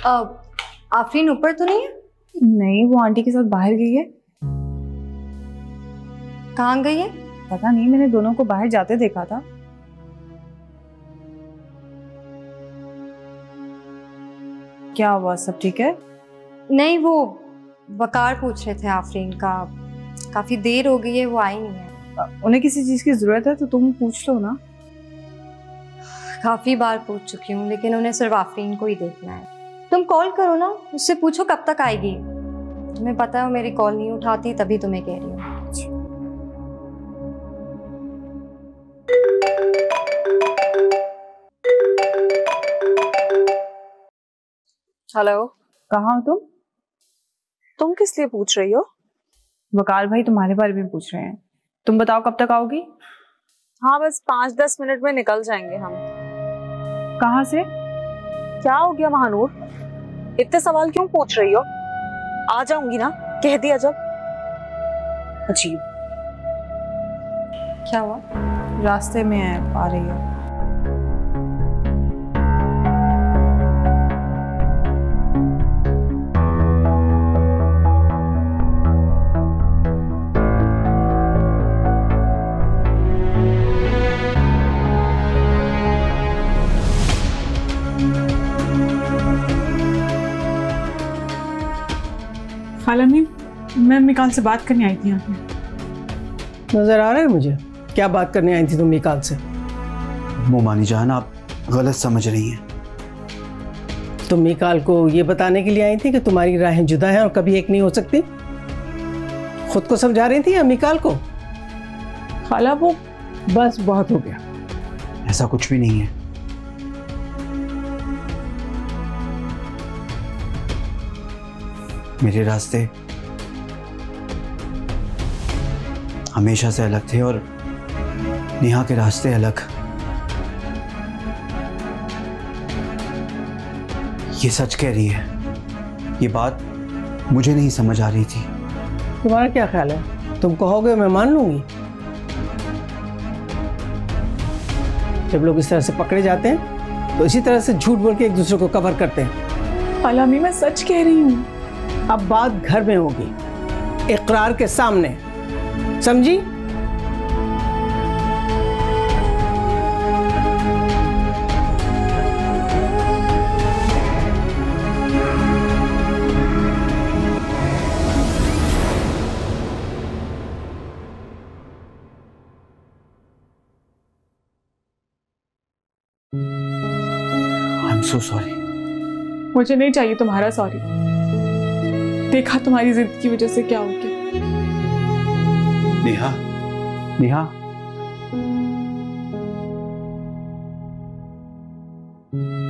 आफरीन ऊपर तो नहीं है? नहीं, वो आंटी के साथ बाहर गई है। कहाँ गई है? पता नहीं, मैंने दोनों को बाहर जाते देखा था। क्या हुआ, सब ठीक है? नहीं, वो वकार पूछ रहे थे आफरीन का। काफी देर हो गई है, वो आई नहीं है। उन्हें किसी चीज की जरूरत है तो तुम पूछ लो ना। काफी बार पूछ चुकी हूँ, लेकिन उन्हें सिर्फ आफरीन को ही देखना है। तुम कॉल करो ना, उससे पूछो कब तक आएगी। तुम्हें पता है वो मेरी कॉल नहीं उठाती, तभी तुम्हें कह रही हूँ। हेलो, कहाँ हो तुम? तुम किस लिए पूछ रही हो? वकाल भाई तुम्हारे बारे में पूछ रहे हैं। तुम बताओ कब तक आओगी? हाँ, बस 5-10 मिनट में निकल जाएंगे हम। कहाँ से? क्या हो गया महानूर, इतने सवाल क्यों पूछ रही हो? आ जाऊंगी ना, कह दिया जब। अजीब। क्या हुआ? रास्ते में है, आ रही है। खाला मैं मिकाल से बात करने आई थी यहाँ पे। नजर आ रहा है मुझे क्या बात करने आई थी तुम मिकाल से? मोमानी जान, आप गलत समझ रही हैं। तुम मिकाल को ये बताने के लिए आई थी कि तुम्हारी राहें जुदा हैं और कभी एक नहीं हो सकती? खुद को समझा रही थी या मिकाल को? खाला वो बस बहुत हो गया। ऐसा कुछ भी नहीं है। मेरे रास्ते हमेशा से अलग थे और नेहा के रास्ते अलग। ये सच कह रही है, ये बात मुझे नहीं समझ आ रही थी। तुम्हारा क्या ख्याल है? तुम कहोगे मैं मान लूंगी? जब लोग इस तरह से पकड़े जाते हैं तो इसी तरह से झूठ बोल के एक दूसरे को कवर करते हैं। खाला मैं सच कह रही हूँ। अब बात घर में होगी, इकरार के सामने, समझी? I am so sorry. मुझे नहीं चाहिए तुम्हारा सॉरी। देखा तुम्हारी जिद की वजह से क्या हो गया। नेहा, नेहा।